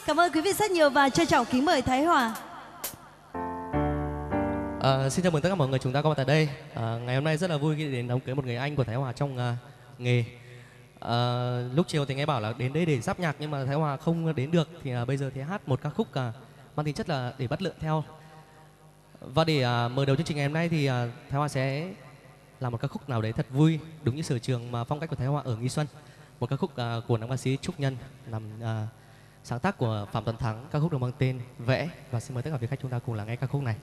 Cảm ơn quý vị rất nhiều và trân trọng kính mời Thái Hòa. Xin chào mừng tất cả mọi người chúng ta có mặt tại đây. Ngày hôm nay rất là vui khi đến đám cưới một người anh của Thái Hòa trong nghề. Lúc chiều thì nghe bảo là đến đây để giáp nhạc nhưng mà Thái Hòa không đến được thì bây giờ thì hát một ca khúc mang tính chất là để bắt lượn theo. Và để mở đầu chương trình ngày hôm nay thì Thái Hòa sẽ làm một ca khúc nào đấy thật vui, đúng như sở trường mà phong cách của Thái Hòa ở Nghi Xuân. Một ca khúc của nam ca sĩ Trúc Nhân, làm sáng tác của Phạm Tuấn Thắng, ca khúc được mang tên Vẽ. Và xin mời tất cả quý khách chúng ta cùng lắng nghe ca khúc này.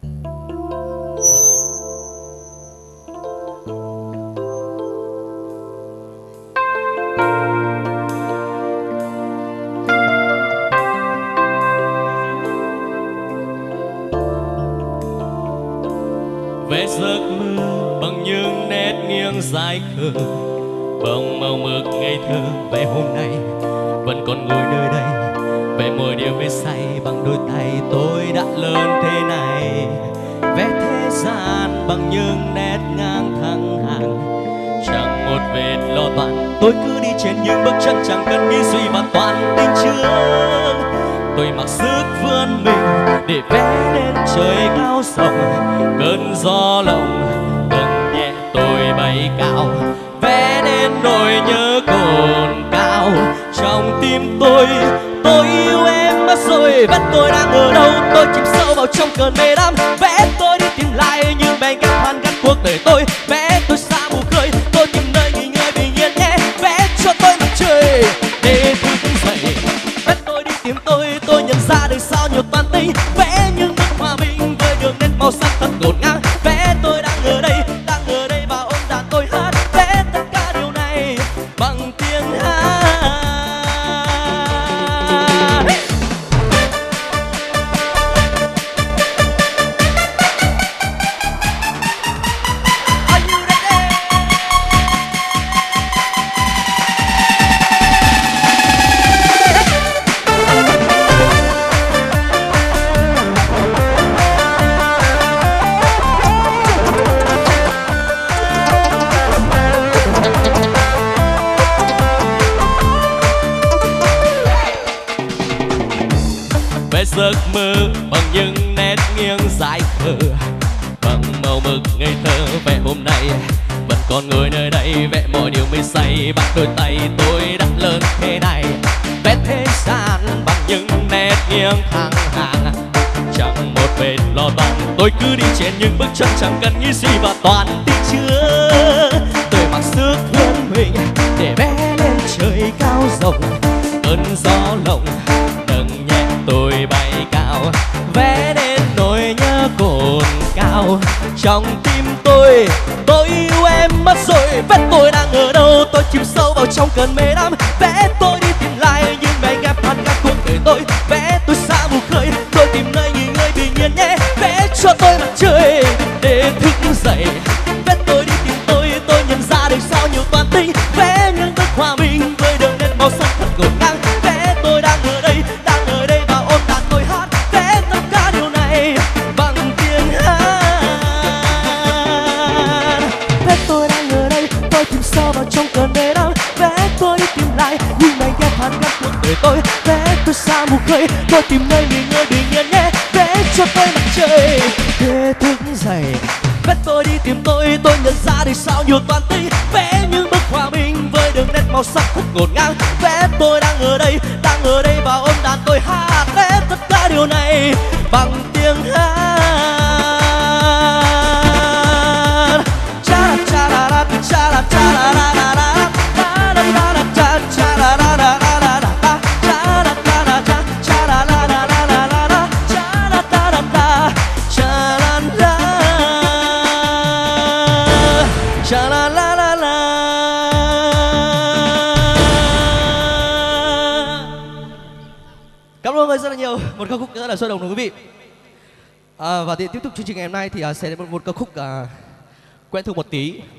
Vẽ giấc mơ bằng những nét nghiêng dài khờ, bông màu mực ngây thơ. Vẽ hôm nay vẫn còn ngồi nơi đây, vẽ mỗi điều mê say bằng đôi tay tôi đã lớn thế này. Vẽ thế gian bằng những nét ngang thẳng hàng, chẳng một vệt lo toan. Tôi cứ đi trên những bước chân chẳng cần nghĩ suy và toàn tình trường. Tôi mặc sức vươn mình để vẽ lên trời cao rộng, cơn gió lộng từng nhẹ tôi bay cao. Vẽ nên nỗi nhớ cồn cao trong tim tôi yêu em mất rồi. Vẽ tôi đang ở đâu, tôi chìm sâu vào trong cơn mê đắm. Vẽ tôi đi tìm lại những bè ghép hoàn gắn cuộc đời tôi. Vẽ tôi xa mù khơi, tôi tìm nơi nghỉ ngơi bình yên nhé. Vẽ cho tôi mặt trời để thức dậy. Vẽ tôi đi tìm tôi nhận ra đời sau nhiều toan tính. Vẽ những bức hòa bình với đường nét màu sắc thật ngổn ngang. Vẽ tôi đang ở đây và ôm đàn tôi hát. Vẽ tất cả điều này bằng tiếng hát. Vẽ giấc mơ bằng những nét nghiêng dài khờ, bằng màu mực ngây thơ. Vẽ hôm nay vẫn còn ngồi nơi đây, vẽ mọi điều mê say bằng đôi tay tôi đã lớn thế này. Vẽ thế gian bằng những nét nghiêng thẳng hàng, chẳng một vệt lo toan. Tôi cứ đi trên những bước chân chẳng cần nghĩ suy và toàn tin chứa. Tôi mặc sức vươn mình để vẽ lên trời cao rộng, cơn gió lộng nâng nhẹ tôi bay cao. Vẽ nên nỗi nhớ cồn cao trong tim tôi yêu em mất rồi. Vẽ tôi đang ở đâu, tôi chìm sâu vào trong cơn mê đắm. Vẽ tôi đi tìm lại những bè ghép hoàn gắn cuộc đời tôi. Vẽ tôi xa mù khơi, tôi tìm nơi nghỉ ngơi bình yên nhé. Vẽ cho tôi mặt trời để thức dậy. Vẽ tôi đi tìm tôi nhận ra đời sau nhiều toan tính. Vẽ những bức hòa bình với đường nét màu sắc thật ngổn ngang. Vẽ tôi đang ở đây và ôm đàn tôi hát. Vẽ tất cả điều này bằng tiếng hát. Vẽ tôi đang ở đây, tôi chìm sâu vào trong cơn mê đắm. Vẽ tôi đi tìm lại những mảnh ghép hoàn gắn cuộc đời tôi. Vẽ tôi xa mù khơi, tôi tìm nơi nghỉ ngơi bình yên nhé. Vẽ cho tôi mặt trời để thức dậy. Vẽ tôi đi tìm tôi nhận ra đời sau nhiều toan tính. Vẽ những bức hòa bình với đường nét màu sắc thật ngổn ngang. Vẽ tôi đang ở đây và ôm đàn tôi hát. Vẽ tất cả điều này bằng tiếng hát. Cha la cha la la cha la cha la la la la la la la la cha cha la la la la la la cha la la la cha cha la la la la la la la cha la la la la cha la la cha la la la la. Cảm ơn mọi người rất là nhiều. Một ca khúc rất là sôi động đúng quý vị. Và để tiếp tục chương trình ngày hôm nay thì sẽ đến một ca khúc quen thuộc một tí.